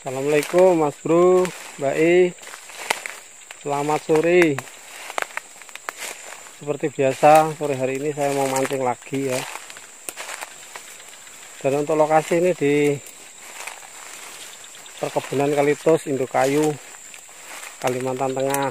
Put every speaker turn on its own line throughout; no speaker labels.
Assalamualaikum Mas Bro, Mbak E. Selamat sore. Seperti biasa, sore hari ini saya mau mancing lagi ya. Dan untuk lokasi ini di perkebunan Kalitos, Indokayu, Kalimantan Tengah.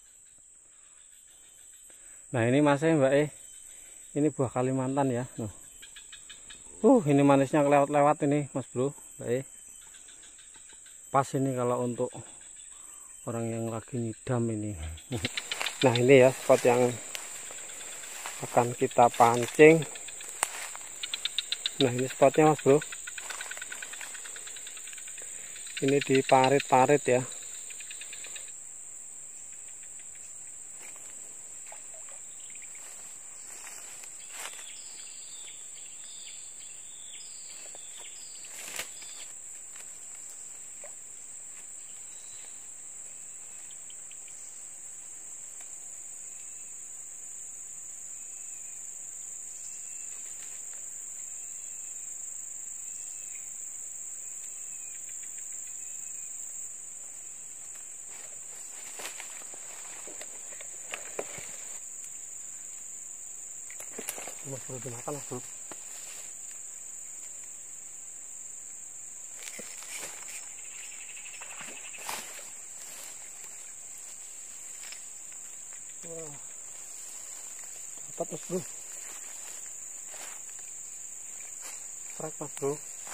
Nah ini masnya Mbak E. Ini buah Kalimantan ya. Ini manisnya kelewat-lewat ini Mas Bro, Mbak E. Pas ini kalau untuk orang yang lagi ngidam ini. Nah ini ya spot yang akan kita pancing. Nah ini spotnya Mas Bro, ini di parit-parit ya. Mas Bro dimakan Mas Bro. Wah, dapat Mas Bro. Strike Mas Bro.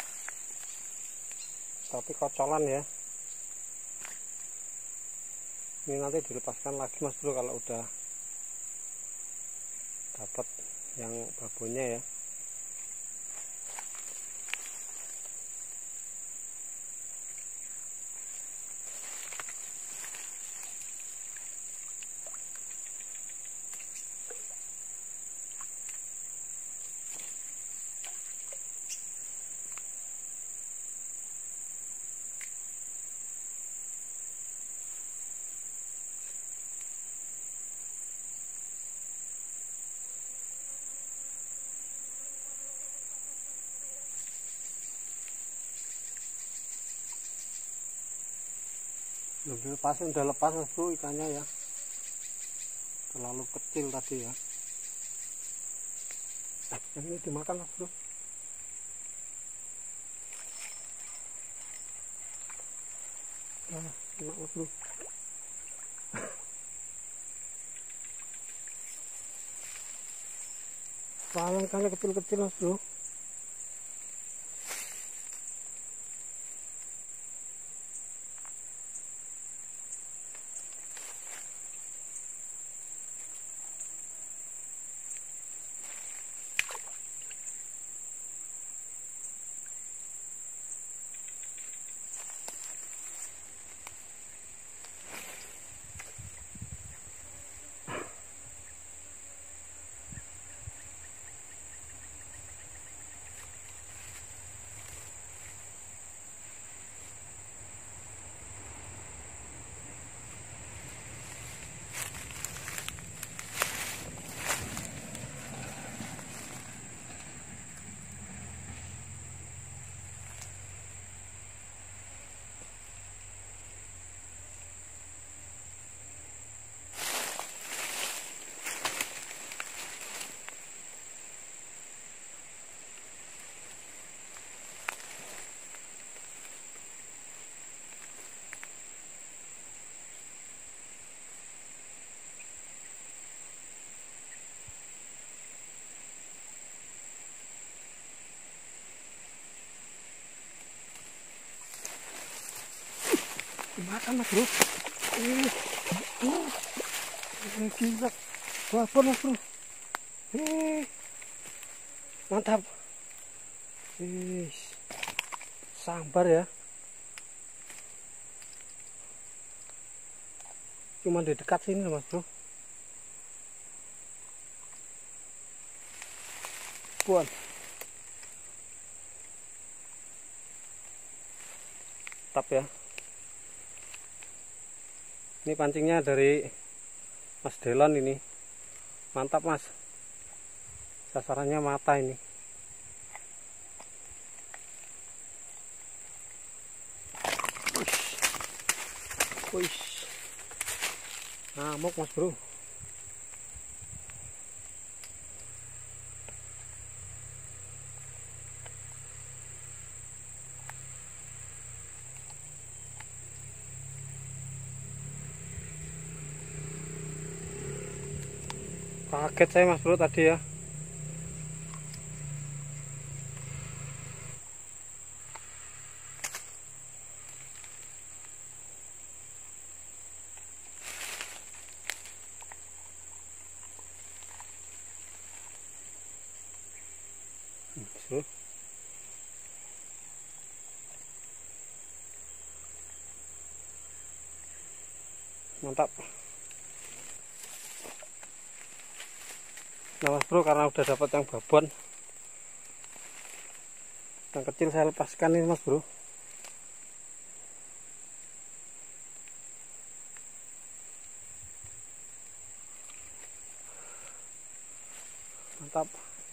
Tapi kocolan ya. Ini nanti dilepaskan lagi Mas Bro kalau udah dapat yang babonnya ya. Udah lepas Mas Bro ikannya ya. Terlalu kecil tadi ya. Yang ini dimakan Mas Bro. Enak Mas Bro. Sayang ikannya kecil-kecil Mas Bro. Makan Mas Bro. Gila. Babon Mas Bro. Mantap. Sambar ya. Cuma di dekat sini loh Mas Bro. Puan. Tap ya. Ini pancingnya dari Mas Delon ini. Mantap Mas. Sasarannya mata ini. Wih, ngamuk mas bro. Kaget saya mas bro tadi ya. Bro. Mantap. Nah mas bro, karena udah dapat yang babon, yang kecil saya lepaskan ini mas bro. Mantap.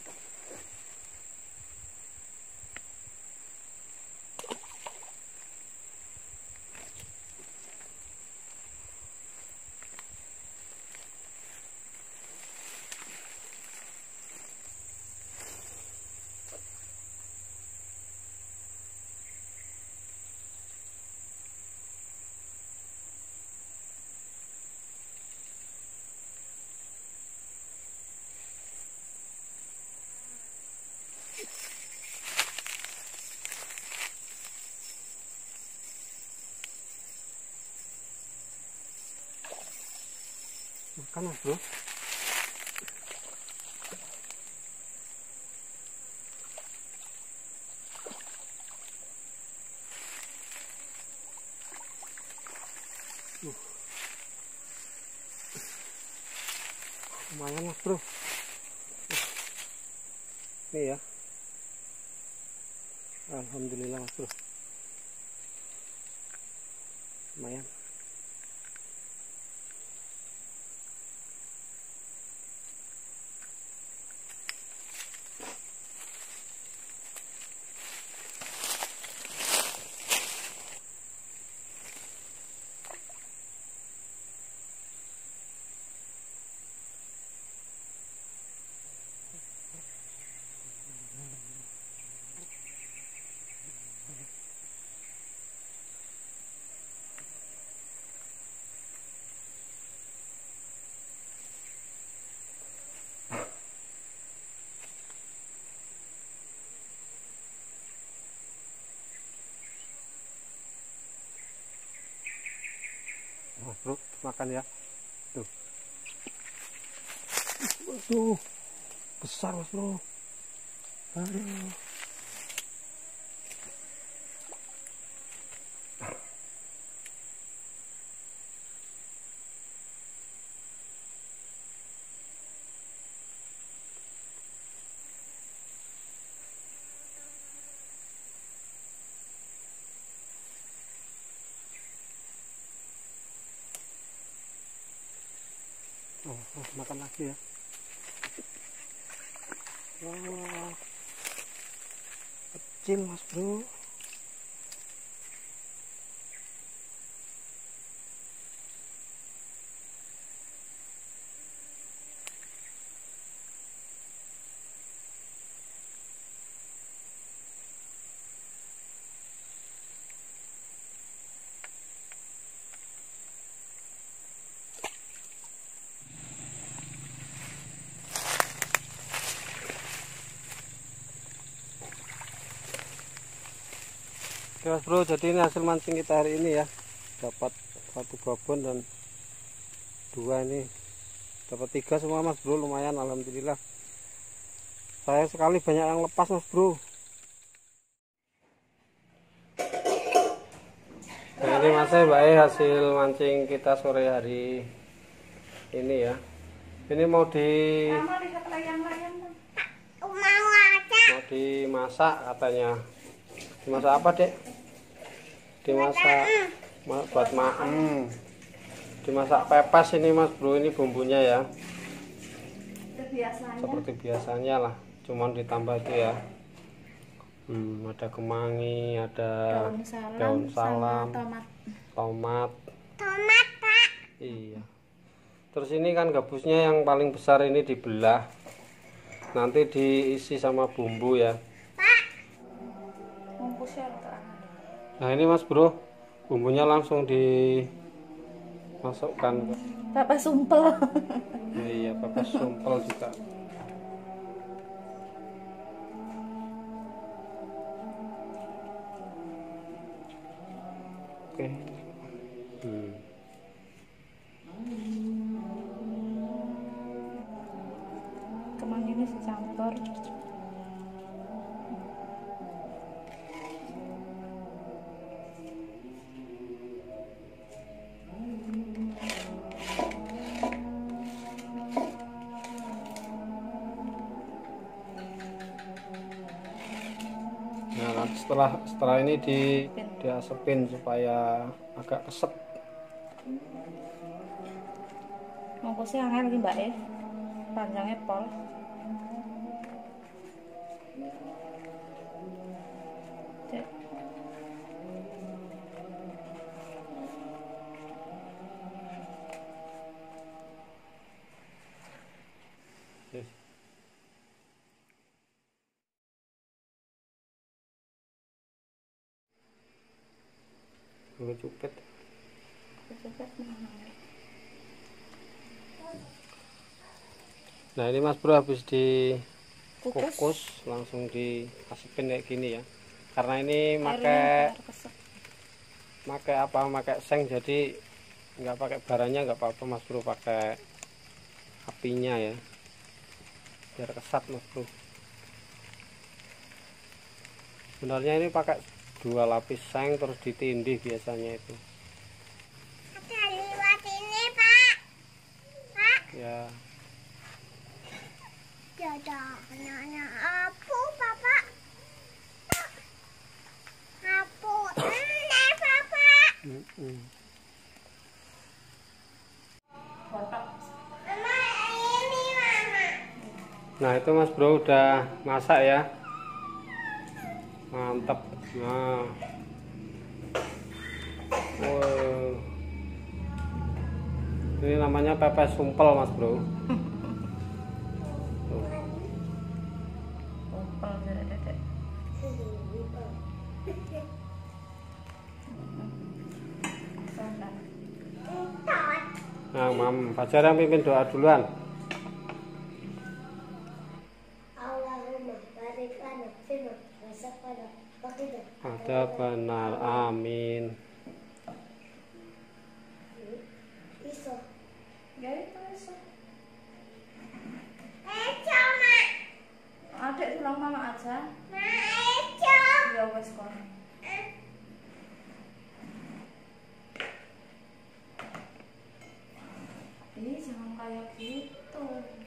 Makan mas bro. Lumayan mas bro. Nih ya. Alhamdulillah mas bro. Lumayan. Mas bro, makan ya. Tuh. Waduh, besar mas bro. Aduh. Makan lagi ya. Wah, kecil mas bro. Oke mas bro, jadi ini hasil mancing kita hari ini ya. Dapat 1 babon dan 2 ini. Dapat 3 semua mas bro, lumayan alhamdulillah. Sayang sekali banyak yang lepas mas bro. Nah ini mas Mbak hasil mancing kita sore hari ini ya. Ini mau dimasak katanya. Dimasak apa dek? Dimasak buat maem. Dimasak pepes ini mas bro, ini bumbunya ya. Seperti biasanya lah, cuman ditambah itu ya. Ada kemangi, ada daun salam, tomat,
tomat, Pak.
Iya. Terus ini kan gabusnya yang paling besar ini dibelah. Nanti diisi sama bumbu ya.
Pak.
Nah ini Mas Bro, bumbunya langsung dimasukkan.
Pepes sumpel.
Iya, pepes sumpel juga. Oke.
Kemang ini dicampur.
Nah, setelah ini diasepin supaya agak keset.
Mongkosnya angel lagi Mbak panjangnya pol. Cek.
Yes. Gue cupet. Nah ini Mas Bro habis dikukus langsung diasepin kayak gini ya. Karena ini pakai seng, jadi nggak pakai baranya nggak apa-apa Mas Bro, pakai apinya ya biar kesat Mas Bro. Sebenarnya ini pakai 2 lapis seng terus ditindih biasanya itu.
Ada liwat ini, Pak. Pak.
Ya.
Ada anaknya apu, Bapak. Apu, Bapak. Mama, ini Mama.
Nah itu Mas Bro udah masak ya, mantap. Nah, wow. Ini namanya pepes sumpel Mas Bro.
Sumpel dedek.
Nah, Mam Fajar yang pimpin doa duluan.
Allahumma barik lana fima razaqtana wa qina
Ada benar, amin.
iso.
Ya itu iso.
Mak.
Adik tulang mama aja.
Eco.
Ya wes kok. Ih, jangan kayak gitu.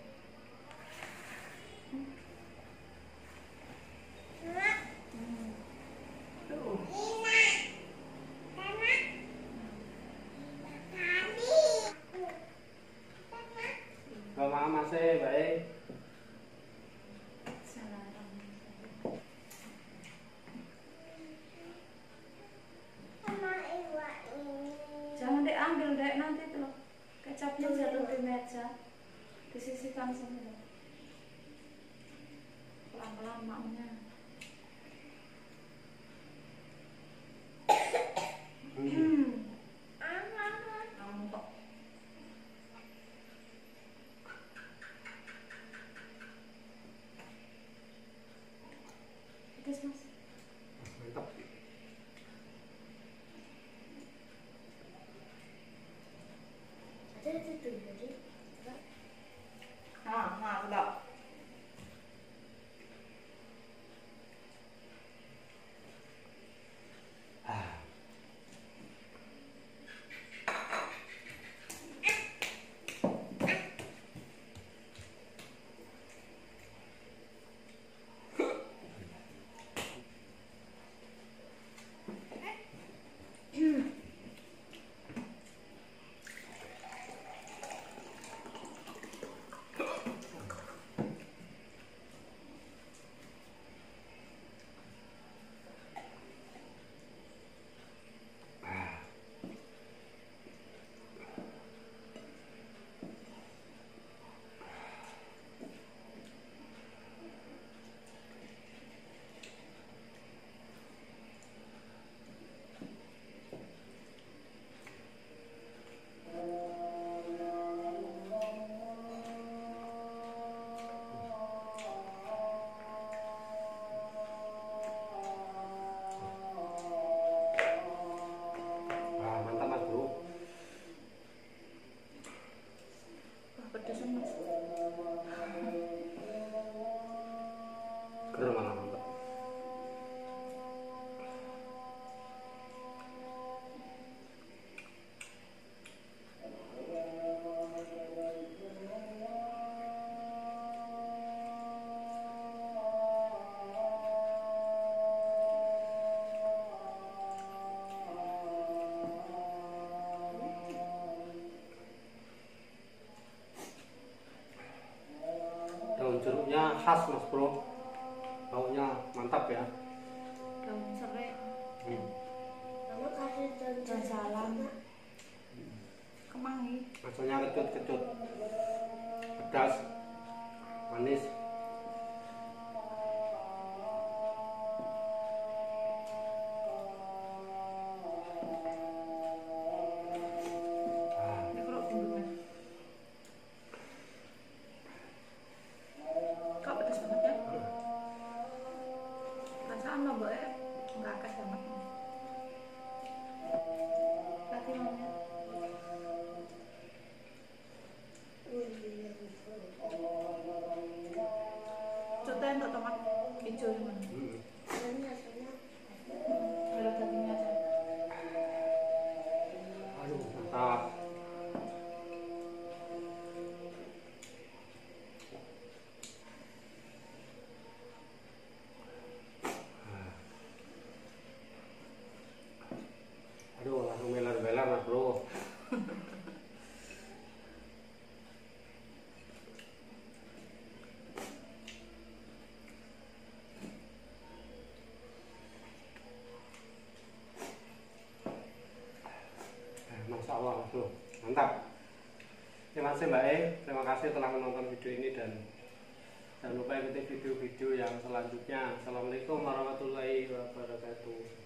Mak.
Tuh.
Ina. Tana. Tadi.
Kalau Mama masih baik.
Sama iwa ini.
Jangan diambil dek, nanti tuh kecapnya jatuh di meja, disisihkan semua. Pelan-pelan maknya. Ngambek. Terus mas.
Mantap.
Ada itu jadi.
Nah, udah.
khas Mas Bro. Baunya mantap ya.
daun serai
Mama kasih
dan salam kemangi.
Rasanya kecut-kecut, pedas, manis.
Ini kalau bumbunya kok pedas banget ya. Perasaan mah mbak nggak khas banget. Tadi mamanya coba untuk tomat hijau gimana? Kalau dagingnya aja.
Aduh, mantap. Aduh, langsung melar-melar Mas Bro. Masya Allah Mas Bro, mantap. Terima kasih Mbak E, terima kasih telah menonton video ini dan jangan lupa ikuti video-video yang selanjutnya. Assalamualaikum warahmatullahi wabarakatuh.